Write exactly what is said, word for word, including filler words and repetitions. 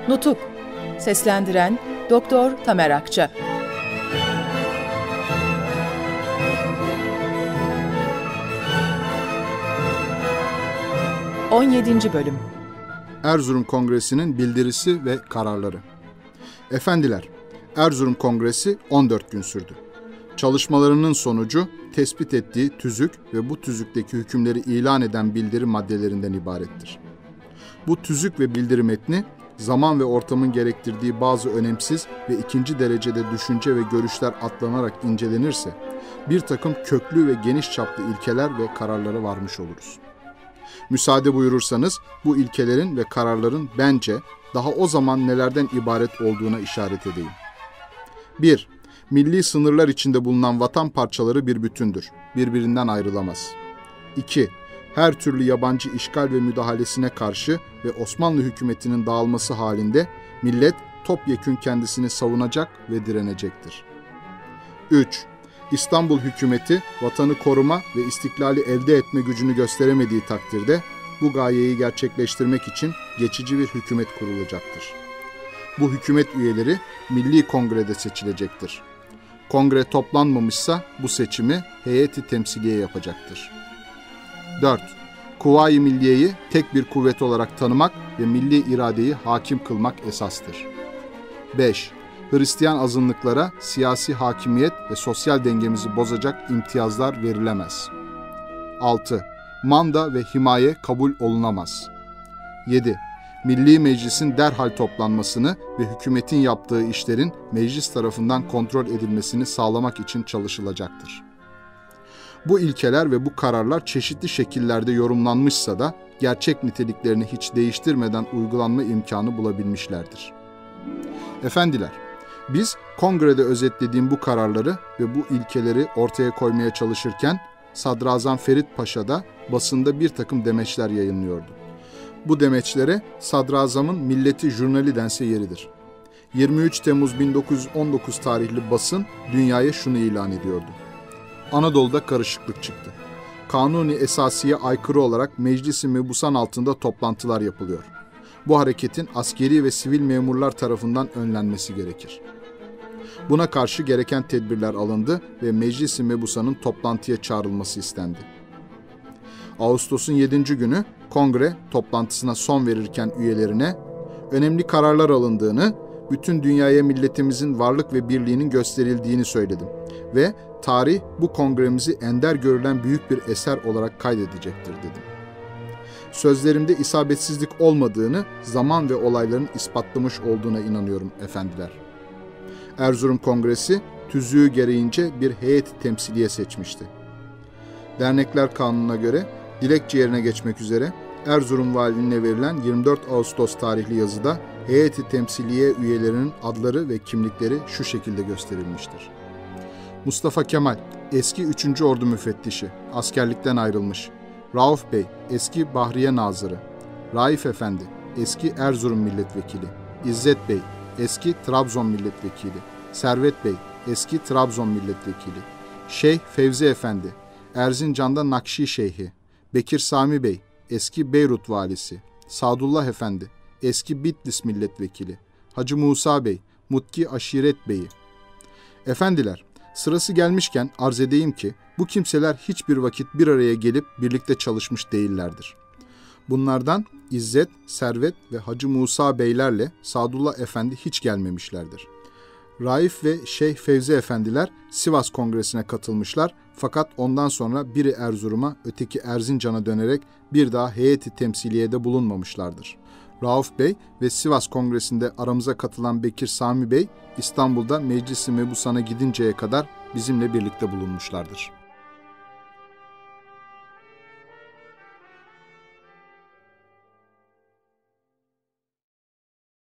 Nutuk. Seslendiren Doktor Tamer Akça. on yedinci Bölüm. Erzurum Kongresi'nin bildirisi ve kararları. Efendiler, Erzurum Kongresi on dört gün sürdü. Çalışmalarının sonucu tespit ettiği tüzük ve bu tüzükteki hükümleri ilan eden bildiri maddelerinden ibarettir. Bu tüzük ve bildiri metni, zaman ve ortamın gerektirdiği bazı önemsiz ve ikinci derecede düşünce ve görüşler atlanarak incelenirse, bir takım köklü ve geniş çaplı ilkeler ve kararlara varmış oluruz. Müsaade buyurursanız bu ilkelerin ve kararların bence daha o zaman nelerden ibaret olduğuna işaret edeyim. bir. Milli sınırlar içinde bulunan vatan parçaları bir bütündür. Birbirinden ayrılamaz. iki. Her türlü yabancı işgal ve müdahalesine karşı ve Osmanlı hükümetinin dağılması halinde millet topyekün kendisini savunacak ve direnecektir. üç. İstanbul hükümeti vatanı koruma ve istiklali elde etme gücünü gösteremediği takdirde bu gayeyi gerçekleştirmek için geçici bir hükümet kurulacaktır. Bu hükümet üyeleri Milli Kongre'de seçilecektir. Kongre toplanmamışsa bu seçimi heyeti temsiliye yapacaktır. dört. Kuvayi Milliye'yi tek bir kuvvet olarak tanımak ve milli iradeyi hakim kılmak esastır. beş. Hristiyan azınlıklara siyasi hakimiyet ve sosyal dengemizi bozacak imtiyazlar verilemez. altı. Manda ve himaye kabul olunamaz. yedi. Milli Meclis'in derhal toplanmasını ve hükümetin yaptığı işlerin meclis tarafından kontrol edilmesini sağlamak için çalışılacaktır. Bu ilkeler ve bu kararlar çeşitli şekillerde yorumlanmışsa da gerçek niteliklerini hiç değiştirmeden uygulanma imkanı bulabilmişlerdir. Efendiler, biz kongrede özetlediğim bu kararları ve bu ilkeleri ortaya koymaya çalışırken Sadrazam Ferit Paşa da basında bir takım demeçler yayınlıyordu. Bu demeçlere Sadrazam'ın Milleti Jurnali dense yeridir. yirmi üç Temmuz bin dokuz yüz on dokuz tarihli basın dünyaya şunu ilan ediyordu. Anadolu'da karışıklık çıktı. Kanuni esasiye aykırı olarak Meclis-i Mebusan altında toplantılar yapılıyor. Bu hareketin askeri ve sivil memurlar tarafından önlenmesi gerekir. Buna karşı gereken tedbirler alındı ve Meclis-i Mebusan'ın toplantıya çağrılması istendi. Ağustos'un yedinci günü kongre toplantısına son verirken üyelerine önemli kararlar alındığını, bütün dünyaya milletimizin varlık ve birliğinin gösterildiğini söyledim ve tarih bu kongremizi ender görülen büyük bir eser olarak kaydedecektir dedim. Sözlerimde isabetsizlik olmadığını, zaman ve olayların ispatlamış olduğuna inanıyorum efendiler. Erzurum Kongresi tüzüğü gereğince bir heyet temsiliye seçmişti. Dernekler Kanunu'na göre dilekçe yerine geçmek üzere Erzurum Valiliğine verilen yirmi dört Ağustos tarihli yazıda heyeti temsiliye üyelerinin adları ve kimlikleri şu şekilde gösterilmiştir. Mustafa Kemal, eski üçüncü Ordu Müfettişi, askerlikten ayrılmış. Rauf Bey, eski Bahriye Nazırı. Raif Efendi, eski Erzurum Milletvekili. İzzet Bey, eski Trabzon Milletvekili. Servet Bey, eski Trabzon Milletvekili. Şeyh Fevzi Efendi, Erzincan'da Nakşi Şeyhi. Bekir Sami Bey, eski Beyrut Valisi. Sadullah Efendi, eski Bitlis Milletvekili. Hacı Musa Bey, Mutki Aşiret Beyi. Efendiler, sırası gelmişken arz edeyim ki bu kimseler hiçbir vakit bir araya gelip birlikte çalışmış değillerdir. Bunlardan İzzet, Servet ve Hacı Musa Beylerle Sadullah Efendi hiç gelmemişlerdir. Raif ve Şeyh Fevzi Efendiler Sivas Kongresi'ne katılmışlar fakat ondan sonra biri Erzurum'a, öteki Erzincan'a dönerek bir daha heyeti temsiliyede bulunmamışlardır. Rauf Bey ve Sivas Kongresi'nde aramıza katılan Bekir Sami Bey, İstanbul'da Meclis-i Mebusan'a gidinceye kadar bizimle birlikte bulunmuşlardır.